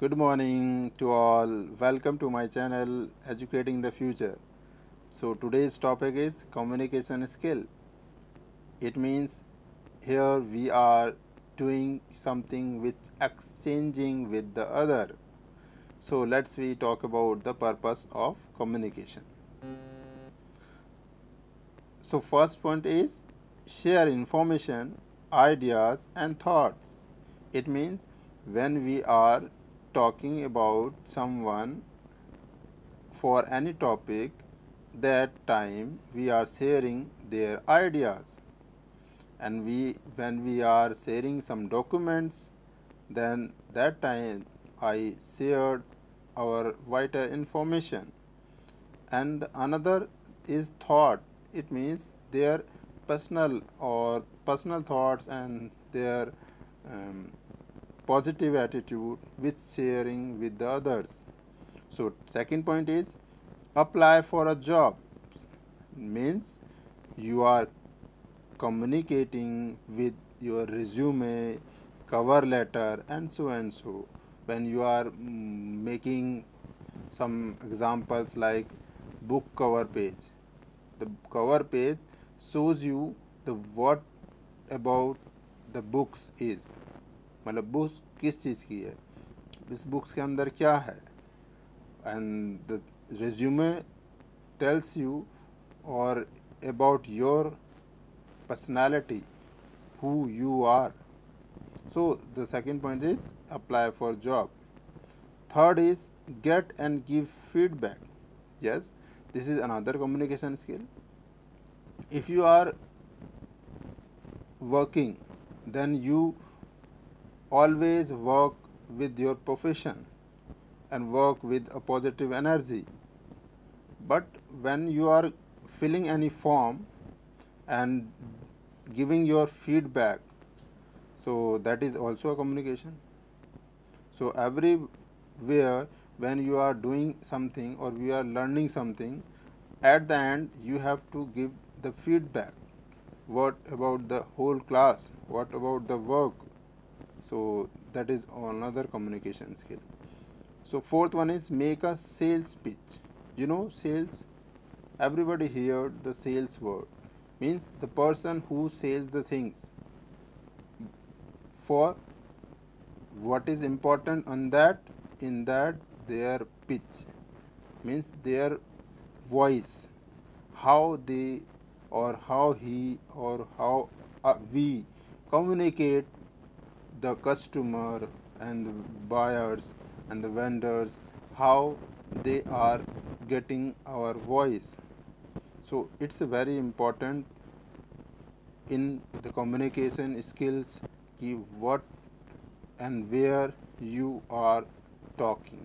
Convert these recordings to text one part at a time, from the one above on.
Good morning to all. Welcome to my channel Educating the Future. So today's topic is communication skill. It means here we are doing something with exchanging with the other. So let's we talk about the purpose of communication. So first point is share information, ideas and thoughts. It means when we are talking about someone for any topic, that time we are sharing their ideas, and when we are sharing some documents, then that time I shared our vital information. And another is thought. It means their personal thoughts and their um, positive attitude with sharing with the others. So second point is apply for a job. Means you are communicating with your resume, cover letter and so and so. When you are making some examples like book cover page, the cover page shows you the what about the books is, मतलब books किस चीज़ की है, इस books के अंदर क्या है. And the resume tells you or about your personality, who you are. So the second point is apply for job. Third is get and give feedback. Yes, this is another communication skill. If you are working, then you always work with your profession and work with a positive energy. But when you are filling any form and giving your feedback, so that is also a communication. So everywhere when you are doing something or we are learning something, at the end you have to give the feedback. What about the whole class? What about the work? So that is another communication skill. So fourth one is make a sales pitch. You know sales? Everybody heard the sales word. Means the person who sells the things. For what is important on that, in that their pitch, means their voice, how they or how he or how we communicate the customer and the buyers and the vendors, how they are getting our voice. So it's very important in the communication skills ki what and where you are talking.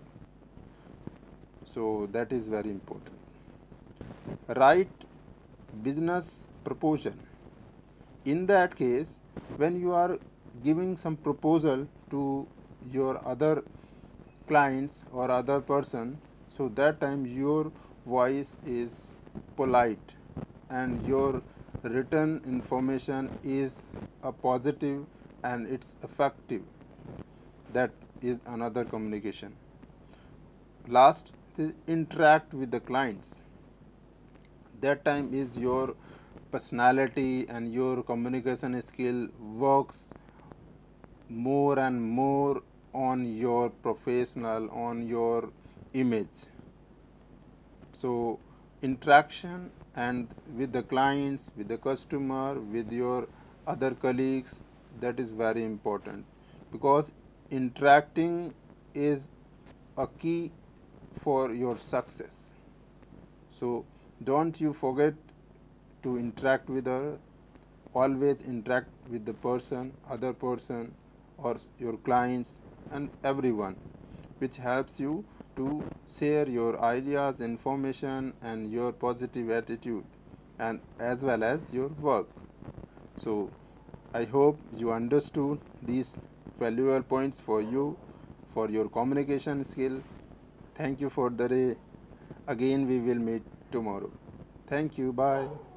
So that is very important. Write business proposal. In that case, when you are giving some proposal to your other clients or other person, so that time your voice is polite and your written information is a positive and it's effective. That is another communication. Last is interact with the clients. That time is your personality and your communication skill works more and more on your professional, on your image. So interaction and with the clients, with the customer, with your other colleagues, that is very important, because interacting is a key for your success. So don't you forget to interact with her. Always interact with the person, other person or your clients and everyone, which helps you to share your ideas, information and your positive attitude and as well as your work. So I hope you understood these valuable points for you for your communication skill. Thank you for the day. Again we will meet tomorrow. Thank you. Bye.